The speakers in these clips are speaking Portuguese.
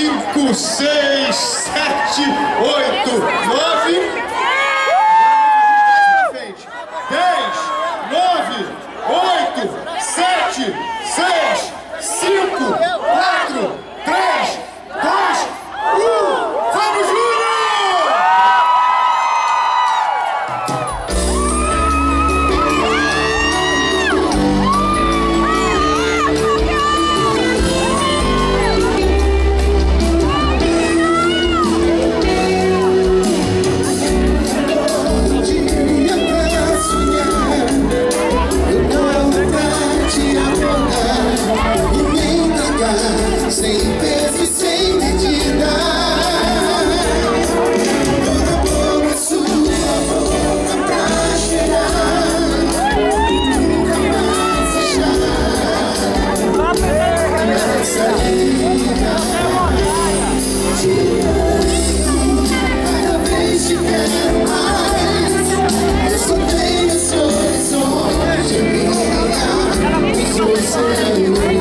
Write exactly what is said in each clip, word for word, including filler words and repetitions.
cinco, seis, sete, oito, nove. dez, nove, oito, sete, seis, cinco, quatro, três, dois, um. Fábio Júnior! Sem peso e sem medida, toda boca sua boca pra cheirar, nunca mais achar essa linda. Te amo, cada vez te quero mais. Eu só tenho esse horizonte em minha, sou seu.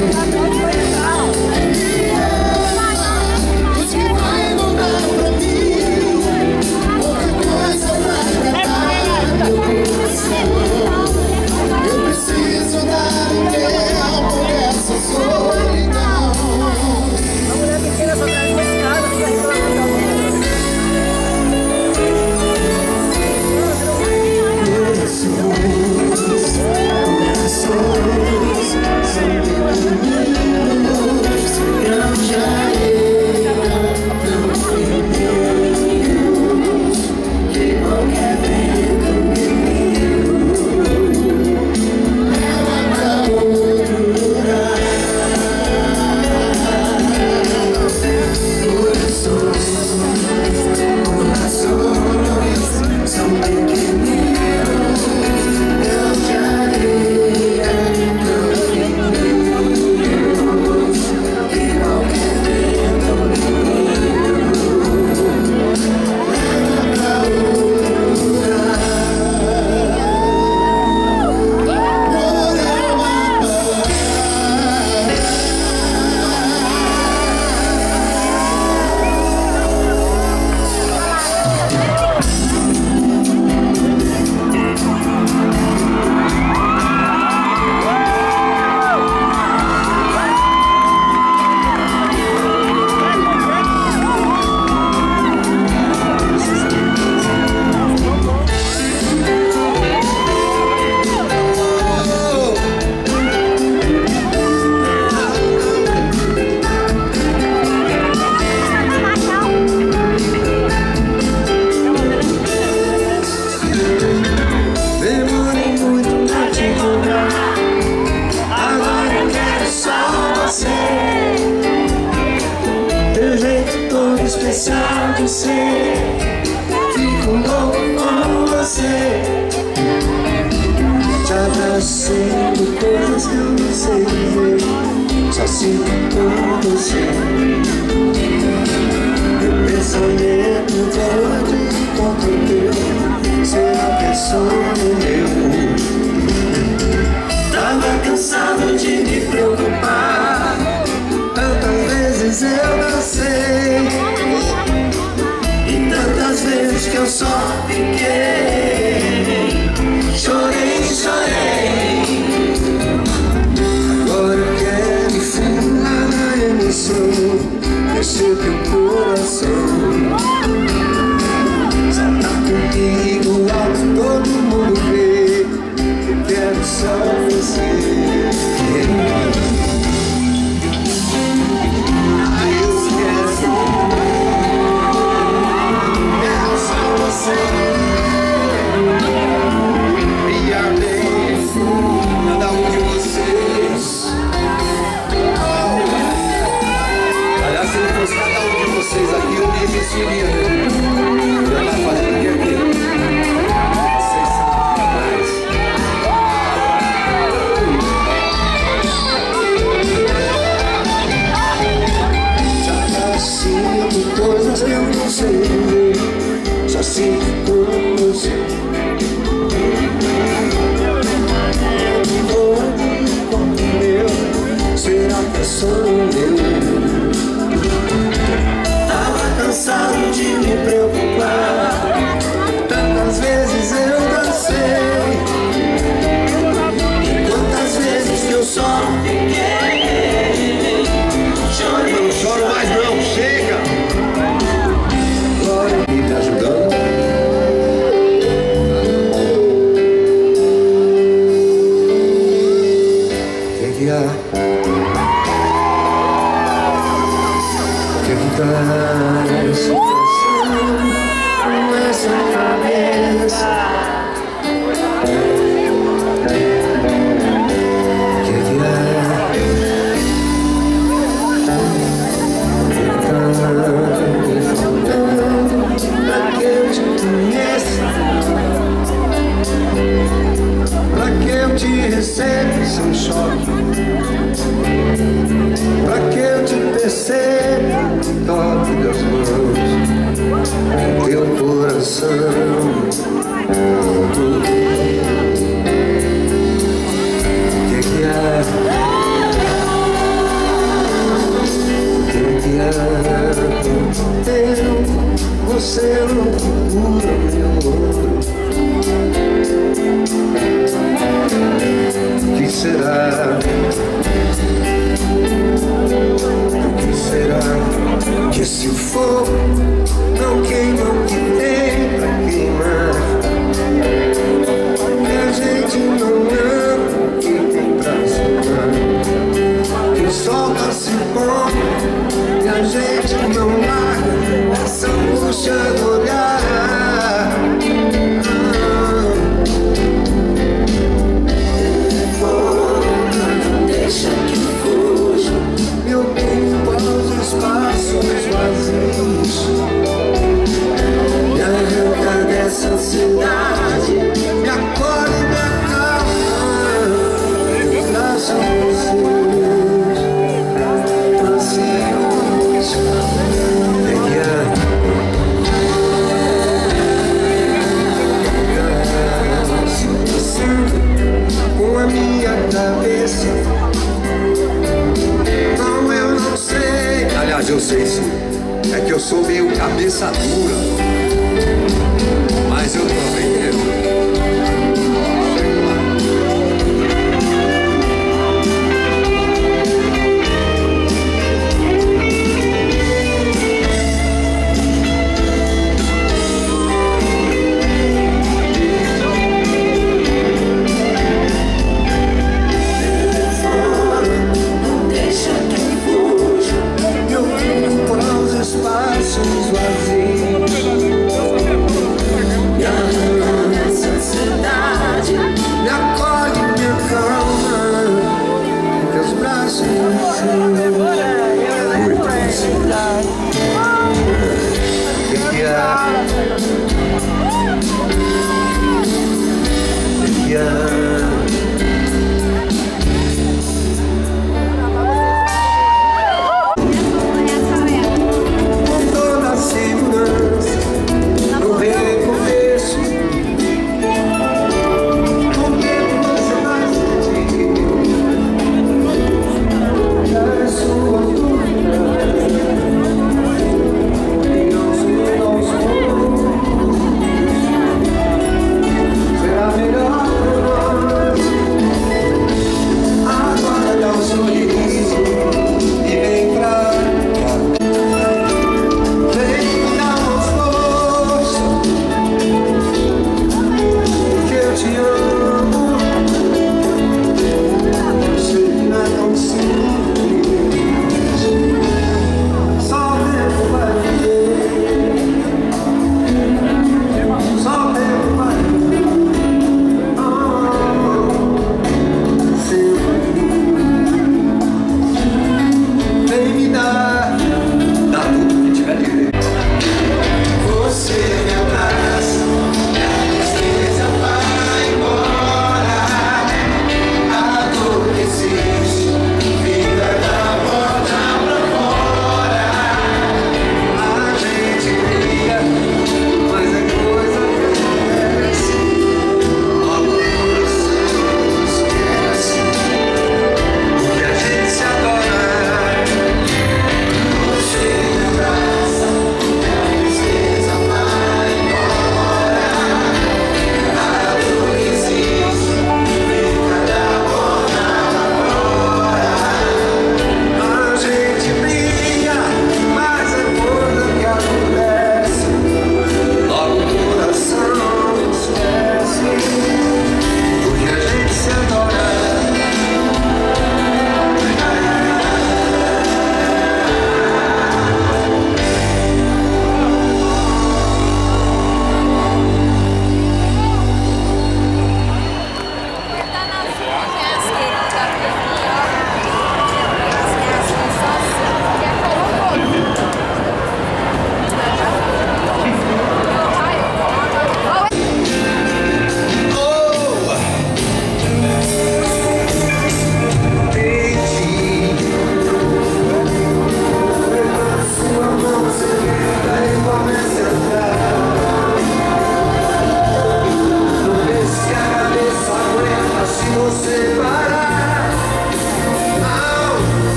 Eu preciso dar um tempo nessa solidão. A mulher pequena só tá enroscada, fica reclamando da mulher. Corações, corações são pequeninos, grão de areia, tão fininhos que qualquer vento especial de ser, fico louco com você. Te abracei por coisas que eu não sei dizer, só sinto por você. Eu pensamento todo enquanto teu, será que sou eu? Tava cansado de me preocupar, tantas vezes eu não sei, e tantas vezes que eu só fiquei, chorei, chorei. Agora eu quero furar na emoção, mexer teu coração. Só tá comigo alto, todo mundo vê, eu quero só você. Cada um de vocês. Aliás, se não fosse cada um de vocês aqui, eu nem existiria, né? Já tá fazendo o que aqui? Vocês são demais. Já tá sinto coisas que eu não sei, só sinto por você. Será que sou eu? Sem choque, pra que eu te perceba, toque das mãos, teu coração. O que que há? O que que há? Eu, você não procura meu ombro. O que será? O que será? Que se o fogo não queima o que tem pra queimar, que a gente não ama o que tem pra somar, que o sol tá se pondo e a gente não larga essa angústia do olhar. Deixa que fuja meu tempo aos espaços vazios, me arranca dessa cidade, me acolhe, me acalma, meus braços vazios, vazios, com a minha cabeça. Aliás, eu sei sim, é que eu sou meio cabeça dura, mas eu tô aprendendo.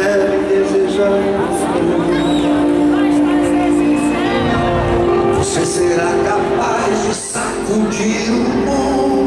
deve desejar. Você será capaz de sacudir o mundo